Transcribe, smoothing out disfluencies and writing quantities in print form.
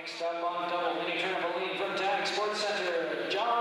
Next up on double mini trampoline from Tag Sports Center, John